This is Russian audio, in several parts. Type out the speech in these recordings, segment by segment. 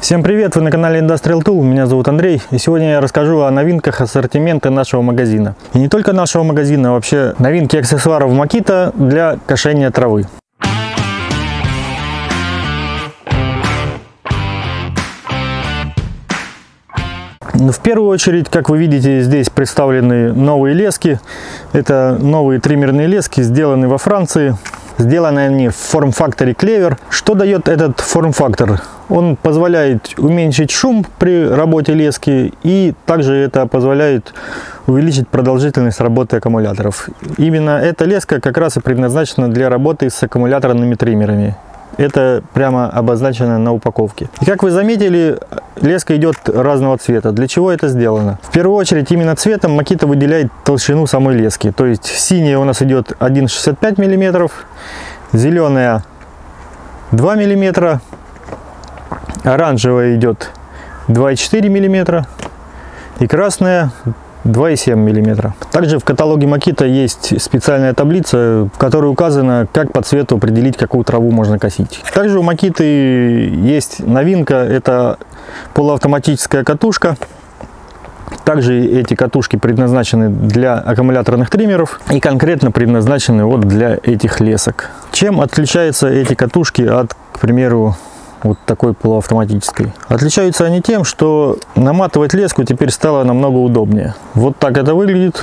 Всем привет! Вы на канале Industrial Tool, меня зовут Андрей, и сегодня я расскажу о новинках ассортимента нашего магазина. И не только нашего магазина, а вообще новинки аксессуаров Makita для кошения травы. В первую очередь, как вы видите, здесь представлены новые лески. Это новые триммерные лески, сделаны во Франции. Сделаны они в форм-факторе Clever. Что дает этот форм-фактор? Он позволяет уменьшить шум при работе лески, и также это позволяет увеличить продолжительность работы аккумуляторов. Именно эта леска как раз и предназначена для работы с аккумуляторными триммерами. Это прямо обозначено на упаковке. И как вы заметили, леска идет разного цвета. Для чего это сделано? В первую очередь, именно цветом Makita выделяет толщину самой лески. То есть синяя у нас идет 1,65 мм, зеленая 2 мм, оранжевая идет 2,4 мм и красная 2,7 мм. Также в каталоге Makita есть специальная таблица, в которой указано, как по цвету определить, какую траву можно косить. Также у Makita есть новинка, это полуавтоматическая катушка. Также эти катушки предназначены для аккумуляторных триммеров и конкретно предназначены вот для этих лесок. Чем отличаются эти катушки от, к примеру, вот такой полуавтоматической? Отличаются они тем, что наматывать леску теперь стало намного удобнее. Вот так это выглядит.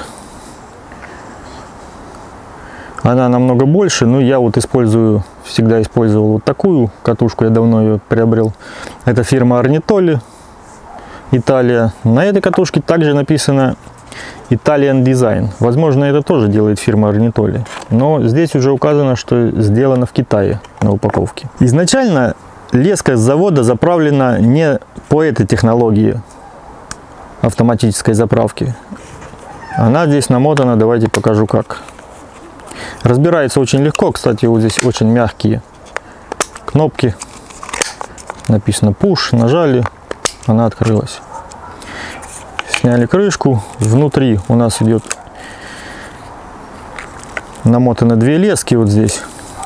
Она намного больше, но я вот всегда использовал вот такую катушку, я давно ее приобрел. Это фирма Ornitolli, Италия. На этой катушке также написано Italian Design. Возможно, это тоже делает фирма Ornitolli, но здесь уже указано, что сделано в Китае на упаковке. Изначально леска с завода заправлена не по этой технологии автоматической заправки. Она здесь намотана, давайте покажу как. Разбирается очень легко, кстати, вот здесь очень мягкие кнопки. Написано push, нажали, она открылась. Сняли крышку, внутри у нас идет намотаны две лески вот здесь.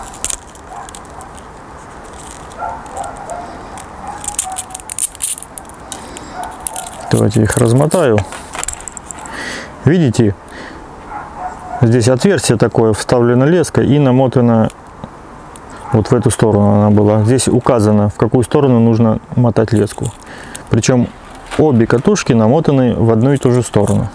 Давайте их размотаю. Видите, здесь отверстие такое, вставлена леска и намотана вот в эту сторону она была. Здесь указано, в какую сторону нужно мотать леску. Причем обе катушки намотаны в одну и ту же сторону.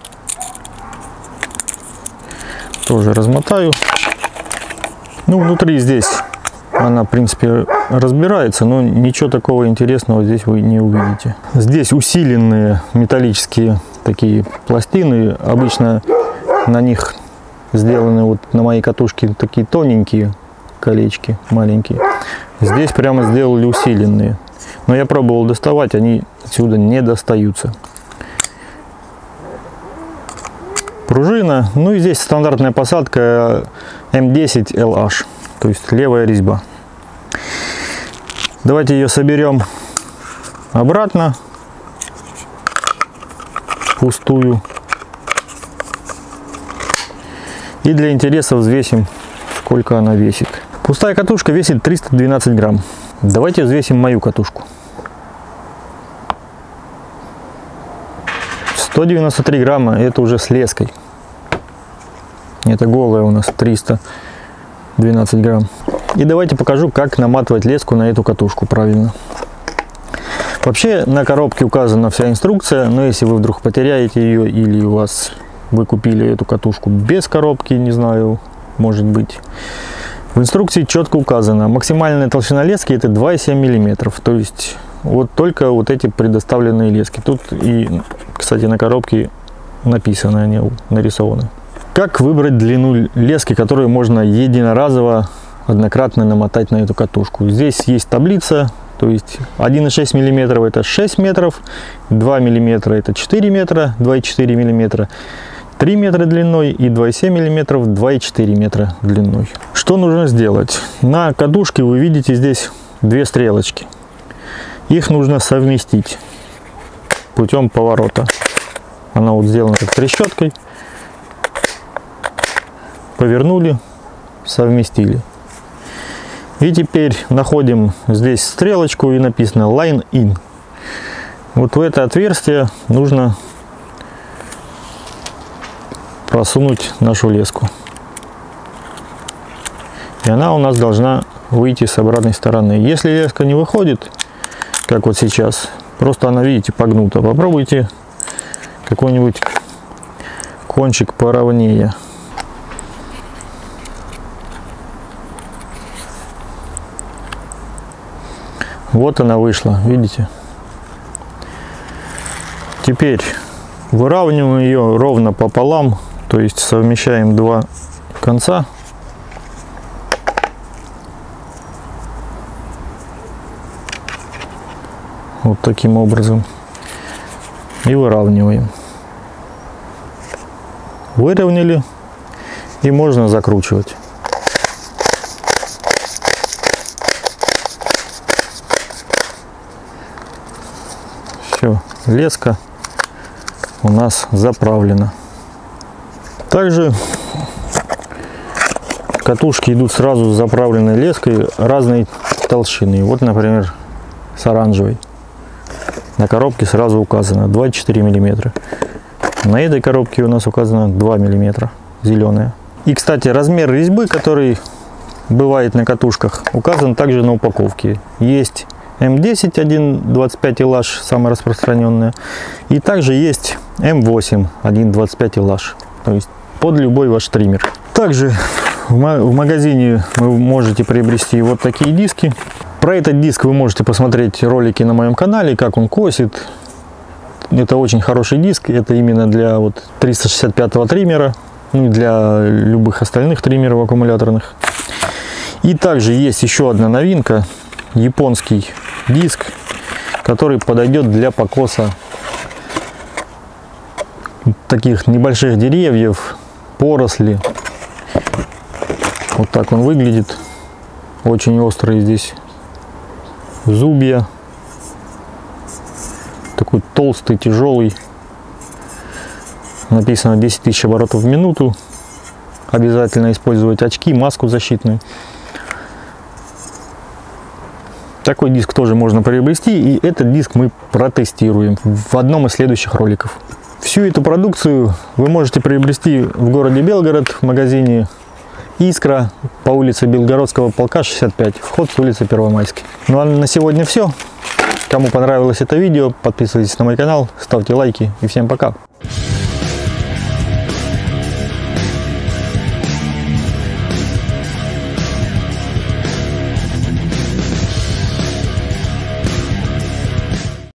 Тоже размотаю. Ну, внутри здесь она, в принципе, разбирается, но ничего такого интересного здесь вы не увидите. Здесь усиленные металлические такие пластины. Обычно на них сделаны, вот на моей катушке, такие тоненькие колечки, маленькие. Здесь прямо сделали усиленные. Но я пробовал доставать, они отсюда не достаются. Пружина. Ну и здесь стандартная посадка М10LH. То есть левая резьба. Давайте ее соберем обратно, пустую. И для интереса взвесим, сколько она весит. Пустая катушка весит 312 грамм. Давайте взвесим мою катушку. 193 грамма, это уже с леской. Это голая у нас 312 грамм. И давайте покажу, как наматывать леску на эту катушку правильно. Вообще на коробке указана вся инструкция, но если вы вдруг потеряете ее или вы купили эту катушку без коробки, не знаю, может быть. В инструкции четко указано, максимальная толщина лески это 2,7 мм. То есть вот только вот эти предоставленные лески. Тут и, кстати, на коробке написано, они нарисованы. Как выбрать длину лески, которую можно единоразово, однократно намотать на эту катушку? Здесь есть таблица, то есть 1,6 мм это 6 метров, 2 мм это 4 метра, 2,4 мм 3 метра длиной и 2,7 мм 2,4 метра длиной. Что нужно сделать? На катушке вы видите здесь две стрелочки. Их нужно совместить путем поворота. Она вот сделана как трещоткой. Повернули, совместили. И теперь находим здесь стрелочку и написано Line In. Вот в это отверстие нужно просунуть нашу леску. И она у нас должна выйти с обратной стороны. Если леска не выходит, как вот сейчас, просто она, видите, погнута, попробуйте какой-нибудь кончик поровнее. Вот она вышла, видите? Теперь выравниваем ее ровно пополам, то есть совмещаем два конца. Вот таким образом. И выравниваем. Выровняли, и можно закручивать. Все, леска у нас заправлена. Также катушки идут сразу с заправленной леской разной толщины. Вот, например, с оранжевой. На коробке сразу указано 24 мм. На этой коробке у нас указано 2 мм, зеленая. И, кстати, размер резьбы, который бывает на катушках, указан также на упаковке. Есть М10 1,25 LH, самая распространенная. И также есть М8 1,25 LH, то есть под любой ваш триммер. Также в магазине вы можете приобрести вот такие диски. Про этот диск вы можете посмотреть ролики на моем канале, как он косит. Это очень хороший диск, это именно для вот 365-го триммера, ну и для любых остальных триммеров аккумуляторных. И также есть еще одна новинка, японский диск, который подойдет для покоса таких небольших деревьев, поросли. Вот так он выглядит, очень острый здесь зубья. Такой толстый, тяжелый. Написано 10 тысяч оборотов в минуту. Обязательно использовать очки, маску защитную. Такой диск тоже можно приобрести. И этот диск мы протестируем в одном из следующих роликов. Всю эту продукцию вы можете приобрести в городе Белгород в магазине Искра по улице Белгородского полка 65. Вход с улицы Первомайской. Ну а на сегодня все. Кому понравилось это видео, подписывайтесь на мой канал, ставьте лайки и всем пока.